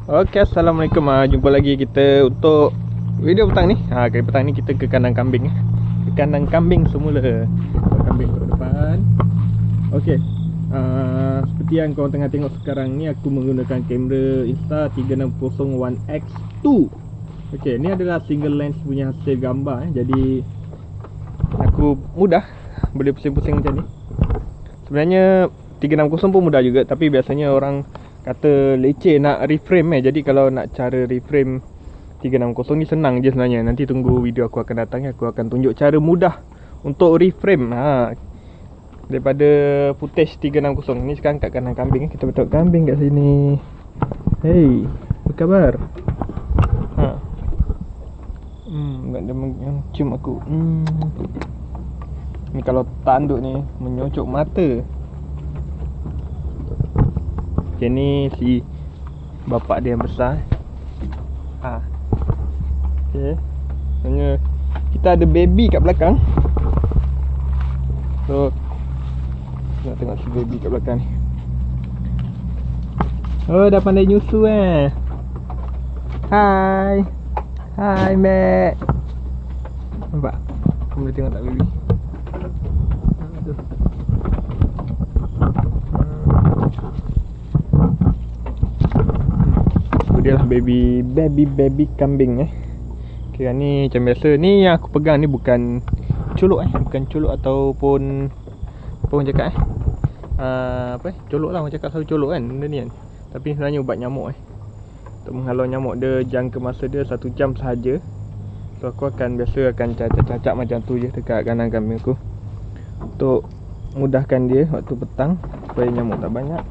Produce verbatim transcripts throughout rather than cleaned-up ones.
Okey, Assalamualaikum. Ha, jumpa lagi kita untuk video petang ni. Ha, kali petang ni kita ke kandang kambing. Ke kandang kambing semula. Kambing kat depan. Okey. Uh, seperti yang korang tengah tengok sekarang ni, aku menggunakan kamera Insta tiga enam kosong One X dua. Okey, ni adalah single lens punya hasil gambar eh. Jadi aku mudah boleh pusing-pusing macam ni. Sebenarnya tiga enam kosong pun mudah juga, tapi biasanya orang kata leceh nak reframe eh. Jadi kalau nak cara reframe tiga enam kosong ni senang je sebenarnya. Nanti tunggu video aku akan datang, aku akan tunjuk cara mudah untuk reframe ha, daripada footage tiga enam kosong. Ni sekarang kat kandang kambing. Kita betul kambing kat sini. Hey, apa khabar? Ha. Hmm, nak dia cium aku. Hmm. Ni kalau tanduk ni menyocok mata. Okay, ni si bapak dia yang besar. Ha. Okay. Sebenarnya kita ada baby kat belakang. So nak tengok si baby kat belakang ni. Oh, dah pandai nyusu eh. Hai. Hai, Mek. Nampak? Kamu boleh tengok tak baby? Aduh. Dia lah baby baby baby kambing eh. Kira ni macam biasa. Ni yang aku pegang ni bukan culuk eh, bukan culuk ataupun apa orang cakap eh. Uh, apa eh? Culuk lah orang cakap, selalu culuk kan benda ni kan. Tapi sebenarnya ubat nyamuk eh. Untuk menghalau nyamuk, dia jangka masa dia satu jam sahaja. So aku akan biasa akan cacak-cacak macam tu je dekat kandang kambing aku, untuk mudahkan dia waktu petang supaya nyamuk tak banyak.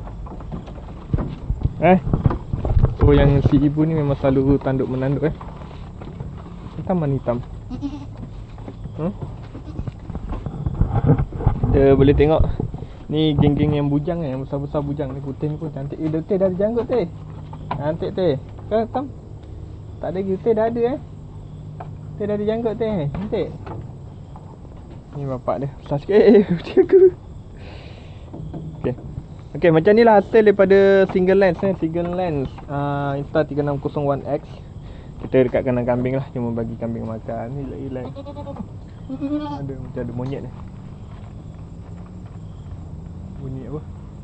Eh Oh, yang si ibu ni memang selalu tanduk menanduk eh. Hitam mana hitam? Hmm? Kita boleh tengok ni geng-geng yang bujang eh, yang besar-besar bujang ni. Putih ni pun cantik. Eh, teh dah ada janggut teh. Cantik teh. Kau hitam? Tak ada gitu, teh dah ada eh. Teh dah ada janggut teh. Cantik. Ni bapak dia besar sikit. Eh, putih aku. Okey. Okey, macam ni lah hasil daripada single lens eh. Single lens uh, Insta tiga enam kosong One X. Kita dekat kandang kambing lah, cuma bagi kambing makan. Ni hilang. Ada macam ada monyet ni. Bunyi apa?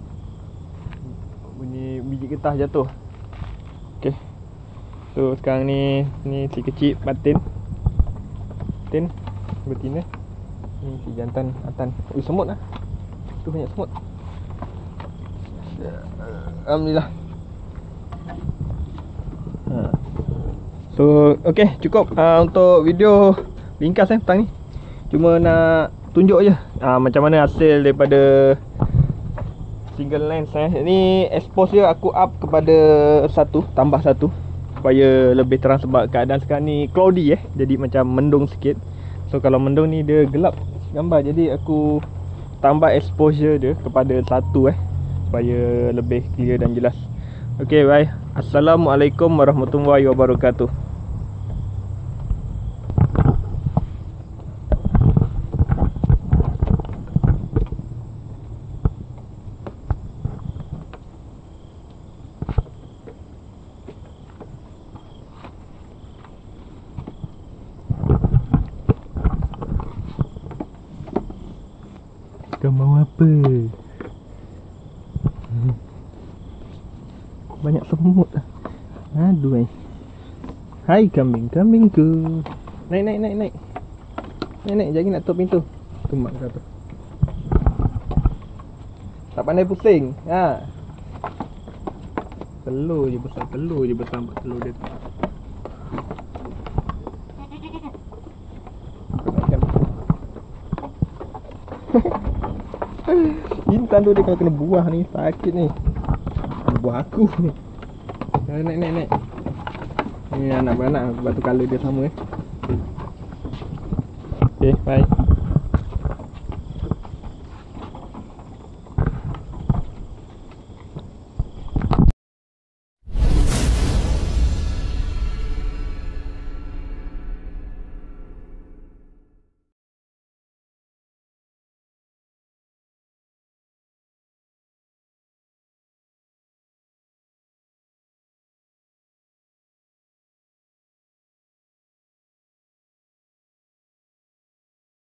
Bunyi biji getah jatuh. Okey. So sekarang ni ni si kecil Batin. Batin betina. Ni si jantan Atan. Oh, semut lah. Tu banyak semut. Alhamdulillah. Ha. So, okey, cukup uh, untuk video ringkas eh petang ni. Cuma nak tunjuk je uh, macam mana hasil daripada single lens eh. Ni expose dia aku up kepada satu, tambah satu, supaya lebih terang, sebab keadaan sekarang ni cloudy eh. Jadi macam mendung sikit. So kalau mendung ni dia gelap gambar. Jadi aku tambah exposure dia kepada satu eh, supaya lebih clear dan jelas. Okey, bye. Assalamualaikum warahmatullahi wabarakatuh. Kau mau apa? Banyak semut. Aduh eh. Hai kambing, kambingku. Naik naik naik naik. Naik naik, jangan nak tutup pintu. Tu mak kata. Tak pandai pusing. Ha. Telur je besar, telur je besar buat telur dia tu. Ini tanduk dia kalau kena buah ni sakit ni. Buah aku ni. Naik naik naik naik. Ni anak beranak, sebab tu colour dia sama eh. Okay, bye.